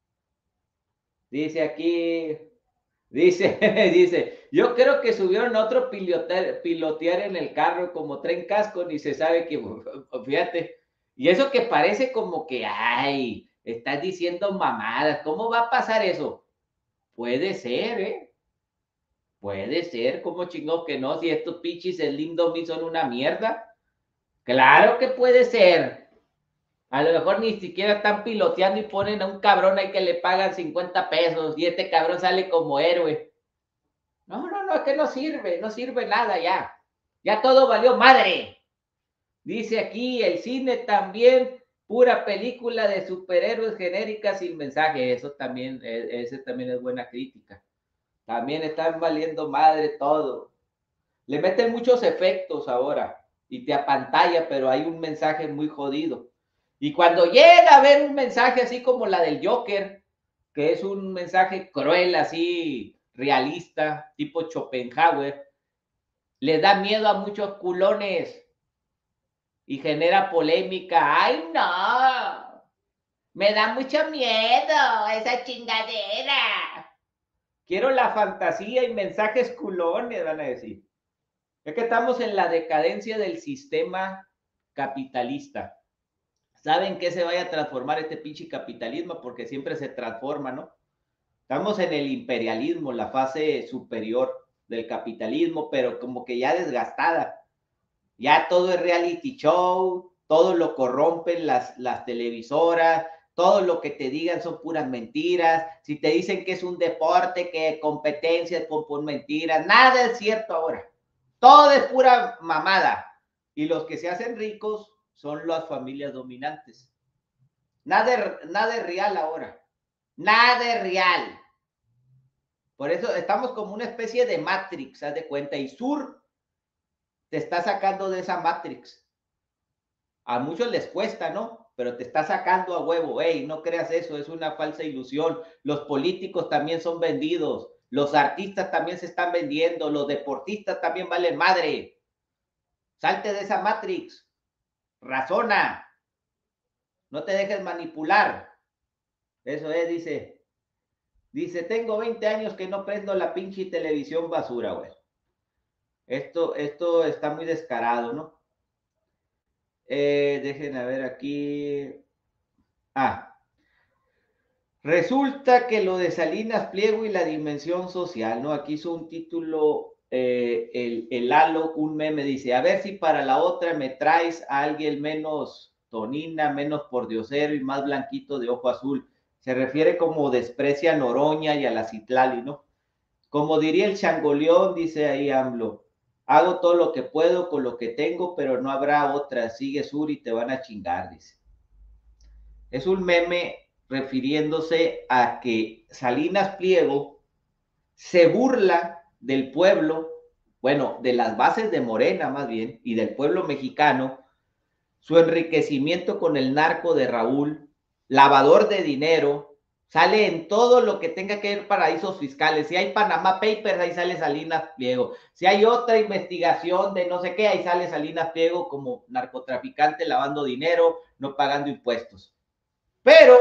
Dice aquí, dice, dice, yo creo que subieron a otro pilotear en el carro, como tren casco, ni se sabe que, fíjate, y eso que parece como que, ay, estás diciendo mamadas, ¿cómo va a pasar eso? Puede ser, ¿eh? Puede ser, como chingón que no, si estos pichis el Indomie son una mierda. Claro que puede ser. A lo mejor ni siquiera están piloteando y ponen a un cabrón ahí que le pagan 50 pesos y este cabrón sale como héroe. No, no, no, es que no sirve nada ya. Ya todo valió madre. Dice aquí, el cine también, pura película de superhéroes genéricas sin mensaje. Eso también, ese también es buena crítica. También están valiendo madre todo. Le meten muchos efectos ahora y te apantalla, pero hay un mensaje muy jodido. Y cuando llega a ver un mensaje así como la del Joker, que es un mensaje cruel, así realista, tipo Schopenhauer, le da miedo a muchos culones y genera polémica. ¡Ay, no! Me da mucho miedo esa chingadera. Quiero la fantasía y mensajes culones, van a decir. Es que estamos en la decadencia del sistema capitalista. ¿Saben qué se vaya a transformar este pinche capitalismo? Porque siempre se transforma, ¿no? Estamos en el imperialismo, la fase superior del capitalismo, pero como que ya desgastada. Ya todo es reality show, todo lo corrompen las televisoras, todo lo que te digan son puras mentiras. Si te dicen que es un deporte, que competencias por mentiras, nada es cierto ahora. Todo es pura mamada. Y los que se hacen ricos son las familias dominantes. Nada es real ahora. Nada es real. Por eso estamos como una especie de Matrix, haz de cuenta. Y Sur te está sacando de esa Matrix. A muchos les cuesta, ¿no? Pero te está sacando a huevo. Hey, no creas eso, es una falsa ilusión. Los políticos también son vendidos. Los artistas también se están vendiendo. Los deportistas también valen madre. Salte de esa Matrix. Razona. No te dejes manipular. Eso es, dice. Dice, tengo 20 años que no prendo la pinche televisión basura, güey. Esto está muy descarado, ¿no? Dejen ver aquí. Ah, resulta que lo de Salinas Pliego y la dimensión social, ¿no? Aquí hizo un título, el Lalo, un meme, dice, a ver si para la otra me traes a alguien menos tonina, menos pordiosero y más blanquito de ojo azul. Se refiere como desprecia a Noroña y a la Citlali, ¿no? Como diría el changoleón, dice ahí AMLO, hago todo lo que puedo con lo que tengo, pero no habrá otra, sigue Sur y te van a chingar, dice. Es un meme refiriéndose a que Salinas Pliego se burla del pueblo, bueno, de las bases de Morena más bien, y del pueblo mexicano, su enriquecimiento con el narco de Raúl, lavador de dinero, sale en todo lo que tenga que ver paraísos fiscales. Si hay Panama Papers, ahí sale Salinas Pliego. Si hay otra investigación de no sé qué, ahí sale Salinas Pliego como narcotraficante lavando dinero, no pagando impuestos. Pero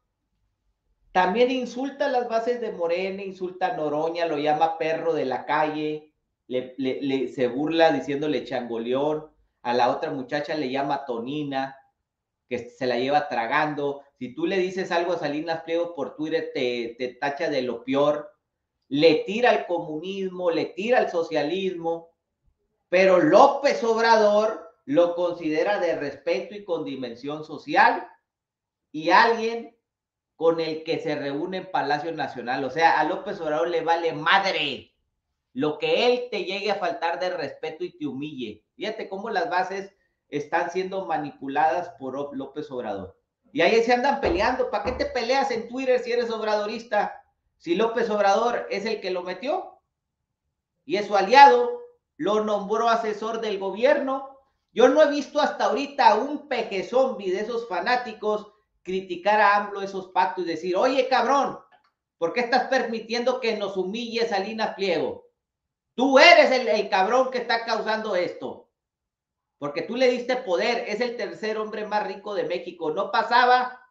también insulta las bases de Morena, insulta a Noroña, lo llama perro de la calle, se burla diciéndole changoleón, a la otra muchacha le llama Tonina, que se la lleva tragando. Si tú le dices algo a Salinas Pliego por Twitter, te tacha de lo peor, le tira al comunismo, le tira al socialismo, pero López Obrador lo considera de respeto y con dimensión social y alguien con el que se reúne en Palacio Nacional. O sea, a López Obrador le vale madre lo que él te llegue a faltar de respeto y te humille. Fíjate cómo las bases están siendo manipuladas por López Obrador. Y ahí se andan peleando. ¿Para qué te peleas en Twitter si eres obradorista? Si López Obrador es el que lo metió y es su aliado, lo nombró asesor del gobierno. Yo no he visto hasta ahorita un peje zombie de esos fanáticos criticar a AMLO esos pactos y decir, oye cabrón, ¿por qué estás permitiendo que nos humille Salinas Pliego? Tú eres el cabrón que está causando esto. Porque tú le diste poder, es el tercer hombre más rico de México. No pasaba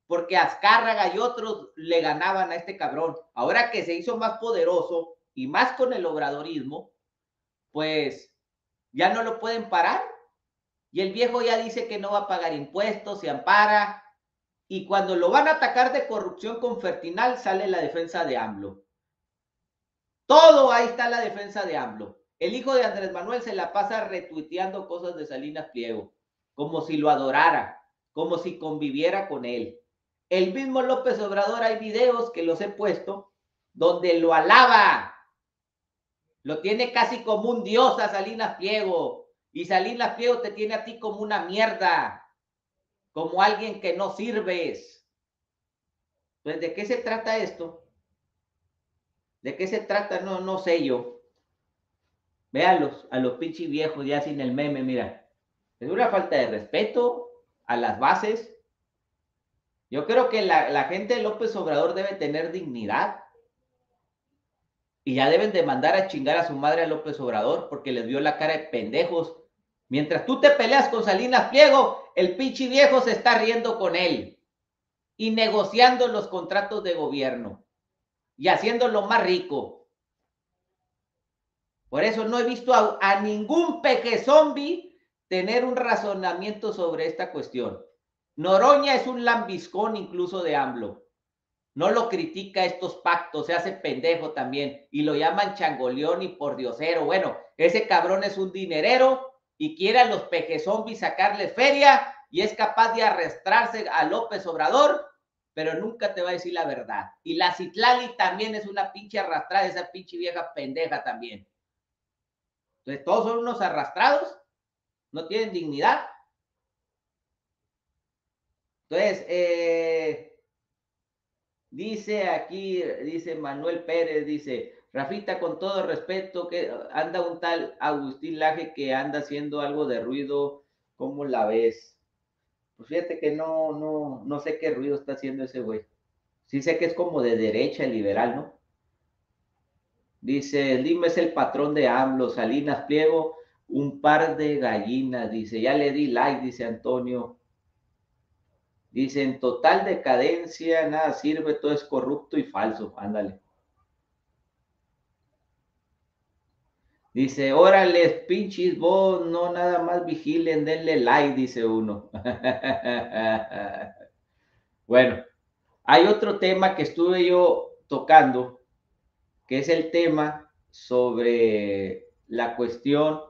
porque Azcárraga y otros le ganaban a este cabrón. Ahora que se hizo más poderoso y más con el obradorismo, pues ya no lo pueden parar. Y el viejo ya dice que no va a pagar impuestos, se ampara. Y cuando lo van a atacar de corrupción con Fertinal, sale la defensa de AMLO. Todo ahí está la defensa de AMLO. El hijo de Andrés Manuel se la pasa retuiteando cosas de Salinas Pliego, como si lo adorara, como si conviviera con él. El mismo López Obrador, hay videos que los he puesto, donde lo alaba, lo tiene casi como un dios a Salinas Pliego, y Salinas Pliego te tiene a ti como una mierda, como alguien que no sirves. Entonces, ¿de qué se trata esto? ¿De qué se trata? No sé yo. Véalos, a los pinches viejos ya sin el meme, mira. Es una falta de respeto a las bases. Yo creo que la gente de López Obrador debe tener dignidad. Y ya deben de mandar a chingar a su madre a López Obrador porque les vio la cara de pendejos. Mientras tú te peleas con Salinas Pliego, el pinche viejo se está riendo con él y negociando los contratos de gobierno y haciéndolo más rico. Por eso no he visto a ningún peje zombie tener un razonamiento sobre esta cuestión. Noroña es un lambiscón incluso de AMLO. No lo critica estos pactos, se hace pendejo también y lo llaman changoleón y pordiosero. Bueno, ese cabrón es un dinerero y quiere a los peje zombies sacarle feria y es capaz de arrastrarse a López Obrador, pero nunca te va a decir la verdad. Y la Citlali también es una pinche arrastrada, esa pinche vieja pendeja también. Entonces, todos son unos arrastrados, no tienen dignidad. Entonces, dice aquí, dice Manuel Pérez, dice, Rafita, con todo respeto, que anda un tal Agustín Laje que anda haciendo algo de ruido, ¿cómo la ves? Pues fíjate que no sé qué ruido está haciendo ese güey. Sí sé que es como de derecha liberal, ¿no? Dice, Lima es el patrón de AMLO, Salinas Pliego, un par de gallinas, dice, ya le di like, dice Antonio. Dice, en total decadencia, nada sirve, todo es corrupto y falso, ándale. Dice, órale, pinches vos, no nada más vigilen, denle like, dice uno. Bueno, hay otro tema que estuve yo tocando, que es el tema sobre la cuestión,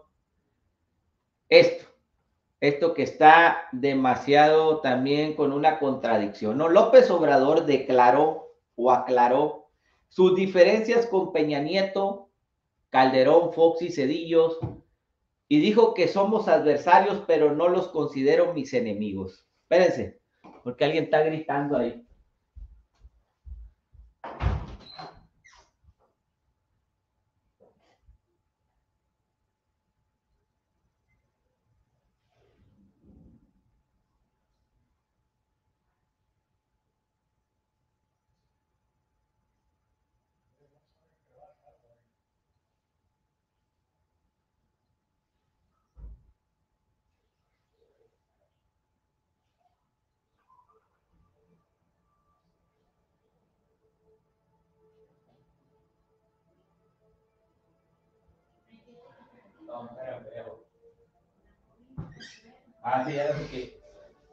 esto que está demasiado también con una contradicción, ¿no? López Obrador declaró o aclaró sus diferencias con Peña Nieto, Calderón, Fox y Cedillos, y dijo que somos adversarios, pero no los considero mis enemigos. Espérense, porque alguien está gritando ahí. No, espérame. Ah, sí, ya lo que.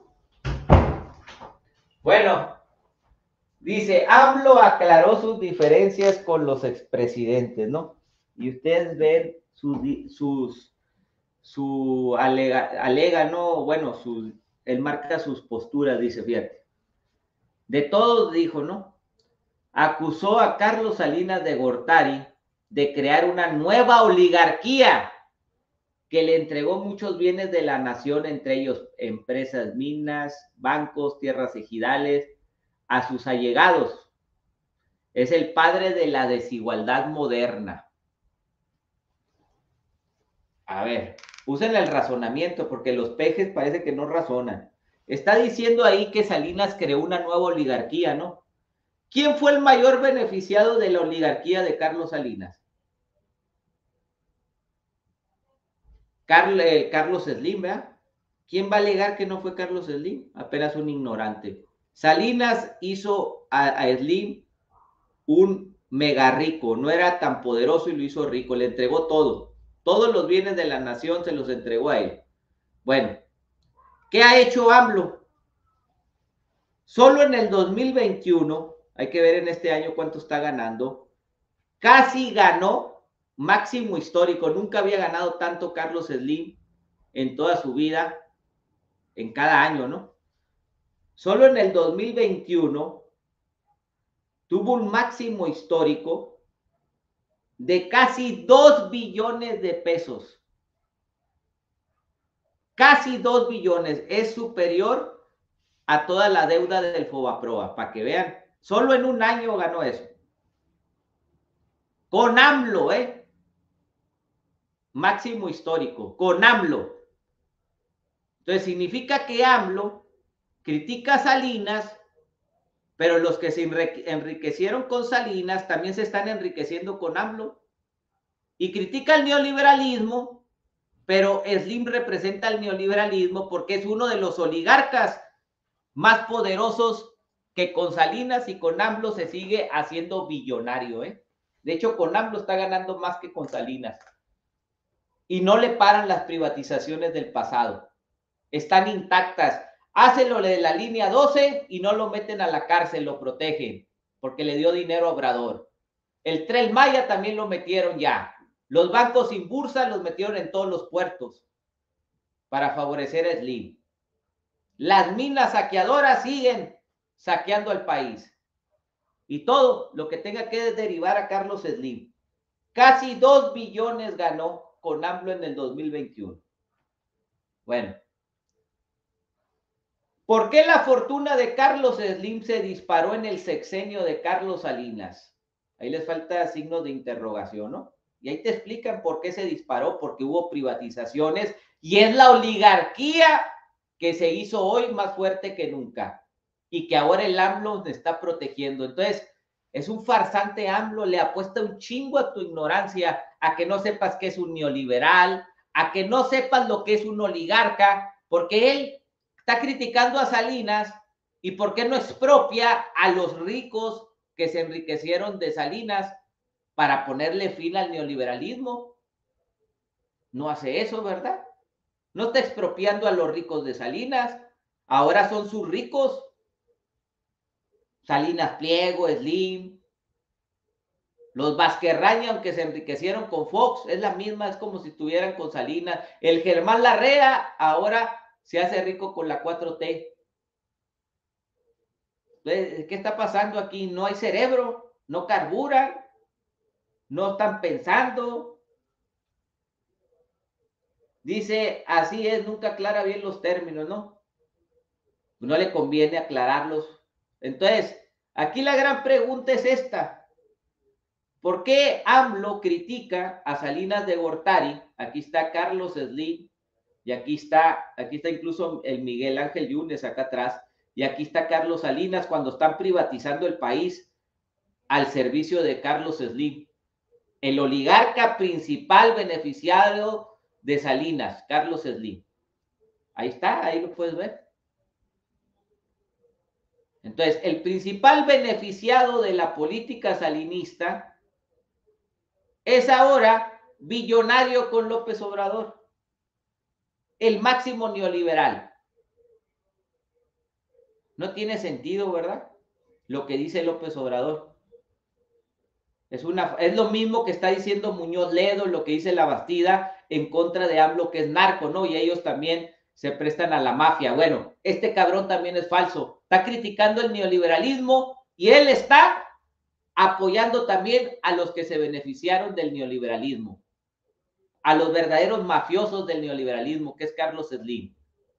Bueno, dice, AMLO aclaró sus diferencias con los expresidentes, ¿no? Y ustedes ven alega, ¿no? Bueno, él marca sus posturas, dice, fíjate. De todos dijo, ¿no? Acusó a Carlos Salinas de Gortari de crear una nueva oligarquía que le entregó muchos bienes de la nación, entre ellos empresas, minas, bancos, tierras ejidales, a sus allegados. Es el padre de la desigualdad moderna. A ver, usen el razonamiento porque los pejes parece que no razonan. Está diciendo ahí que Salinas creó una nueva oligarquía, ¿no? ¿Quién fue el mayor beneficiado de la oligarquía de Carlos Salinas? Carlos Slim, ¿verdad? ¿Quién va a alegar que no fue Carlos Slim? Apenas un ignorante. Salinas hizo a Slim un mega rico, no era tan poderoso y lo hizo rico, le entregó todo. Todos los bienes de la nación se los entregó a él. Bueno, ¿qué ha hecho AMLO? Solo en el 2021, hay que ver en este año cuánto está ganando, casi ganó máximo histórico, nunca había ganado tanto Carlos Slim en toda su vida, en cada año, ¿no? Solo en el 2021 tuvo un máximo histórico de casi 2 billones de pesos. Casi 2 billones. Es superior a toda la deuda del Fobaproa, para que vean. Solo en un año ganó eso. Con AMLO, máximo histórico. Con AMLO. Entonces significa que AMLO critica a Salinas, pero los que se enriquecieron con Salinas también se están enriqueciendo con AMLO. Y critica el neoliberalismo, pero Slim representa el neoliberalismo porque es uno de los oligarcas más poderosos que con Salinas, y con AMLO se sigue haciendo billonario. De hecho, con AMLO está ganando más que con Salinas. Y no le paran las privatizaciones del pasado. Están intactas. Hace lo de la línea 12 y no lo meten a la cárcel, lo protegen, porque le dio dinero a Obrador. El Tren Maya también lo metieron ya. Los bancos sin bursa los metieron en todos los puertos para favorecer a Slim. Las minas saqueadoras siguen saqueando al país. Y todo lo que tenga que derivar a Carlos Slim. Casi 2 billones ganó con AMLO en el 2021. Bueno, ¿por qué la fortuna de Carlos Slim se disparó en el sexenio de Carlos Salinas? Ahí les falta signos de interrogación, ¿no? Y ahí te explican por qué se disparó, porque hubo privatizaciones y es la oligarquía que se hizo hoy más fuerte que nunca y que ahora el AMLO te está protegiendo. Entonces, es un farsante AMLO, le apuesta un chingo a tu ignorancia, a que no sepas qué es un neoliberal, a que no sepas lo que es un oligarca, porque él está criticando a Salinas y por qué no expropia a los ricos que se enriquecieron de Salinas para ponerle fin al neoliberalismo. No hace eso, ¿verdad? No está expropiando a los ricos de Salinas, ahora son sus ricos. Salinas Pliego, Slim, los Vázquez-Raña, aunque se enriquecieron con Fox, es la misma, es como si estuvieran con Salinas. El Germán Larrea ahora se hace rico con la 4T. Entonces, ¿qué está pasando aquí? No hay cerebro, no carburan, no están pensando. Dice, así es, nunca aclara bien los términos, ¿no? No le conviene aclararlos. Entonces, aquí la gran pregunta es esta. ¿Por qué AMLO critica a Salinas de Gortari? Aquí está Carlos Slim, y aquí está incluso el Miguel Ángel Yunes acá atrás, y aquí está Carlos Salinas cuando están privatizando el país al servicio de Carlos Slim, el oligarca principal beneficiario de Salinas, Carlos Slim. Ahí está, ahí lo puedes ver. Entonces, el principal beneficiado de la política salinista es ahora billonario con López Obrador, el máximo neoliberal. No tiene sentido, ¿verdad? Lo que dice López Obrador. Es lo mismo que está diciendo Muñoz Ledo, lo que dice La Bastida en contra de AMLO, que es narco, ¿no? Y ellos también se prestan a la mafia. Bueno, este cabrón también es falso. Está criticando el neoliberalismo y él está apoyando también a los que se beneficiaron del neoliberalismo, a los verdaderos mafiosos del neoliberalismo, que es Carlos Slim.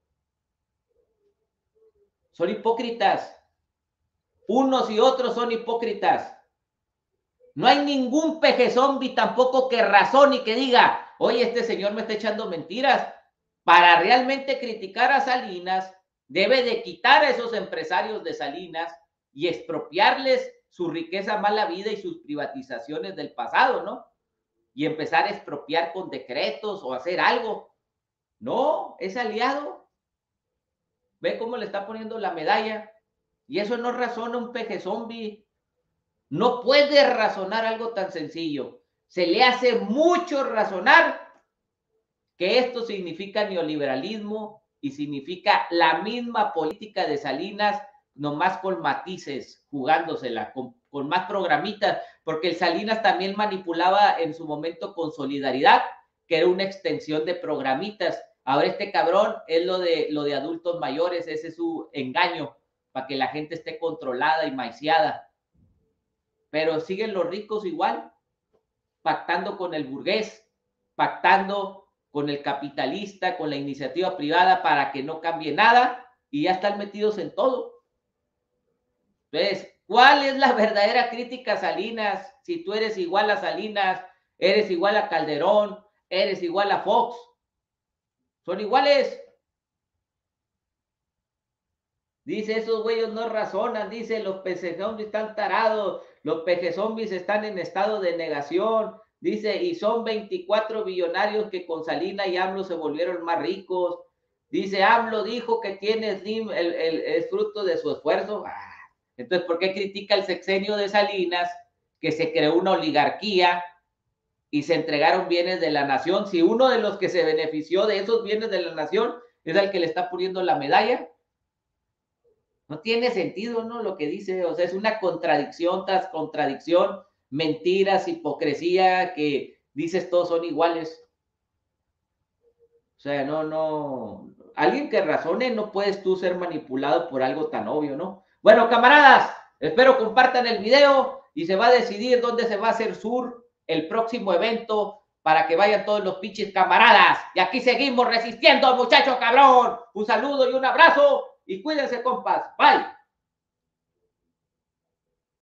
Son hipócritas. Unos y otros son hipócritas. No hay ningún peje zombie tampoco que razone y que diga, oye, este señor me está echando mentiras. Para realmente criticar a Salinas, debe de quitar a esos empresarios de Salinas y expropiarles su riqueza mala vida y sus privatizaciones del pasado, ¿no? Y empezar a expropiar con decretos o hacer algo. No, es aliado. Ve cómo le está poniendo la medalla. Y eso no razona un peje zombie. No puede razonar algo tan sencillo. Se le hace mucho razonar que esto significa neoliberalismo y significa la misma política de Salinas, nomás con matices, jugándosela, con más programitas, porque el Salinas también manipulaba en su momento con Solidaridad, que era una extensión de programitas. Ahora este cabrón es lo de adultos mayores, ese es su engaño, para que la gente esté controlada y maiciada. Pero siguen los ricos igual, pactando con el burgués, pactando con el capitalista, con la iniciativa privada para que no cambie nada y ya están metidos en todo. Entonces, ¿cuál es la verdadera crítica a Salinas? Si tú eres igual a Salinas, eres igual a Calderón, eres igual a Fox, son iguales. Dice, esos güeyes no razonan, dice, los peje zombies están tarados, los peje zombies están en estado de negación, dice, y son 24 billonarios que con Salinas y AMLO se volvieron más ricos. Dice, AMLO dijo que tiene Slim, es fruto de su esfuerzo. Entonces, ¿por qué critica el sexenio de Salinas, que se creó una oligarquía y se entregaron bienes de la nación? Si uno de los que se benefició de esos bienes de la nación es el que le está poniendo la medalla. No tiene sentido, ¿no? Lo que dice, o sea, es una contradicción tras contradicción, mentiras, hipocresía, que dices todos son iguales. O sea, no, alguien que razone, no puedes tú ser manipulado por algo tan obvio, ¿no? Bueno, camaradas, espero compartan el video y se va a decidir dónde se va a hacer Sur el próximo evento para que vayan todos los pinches camaradas. Y aquí seguimos resistiendo, muchacho cabrón. Un saludo y un abrazo y cuídense, compas. Bye.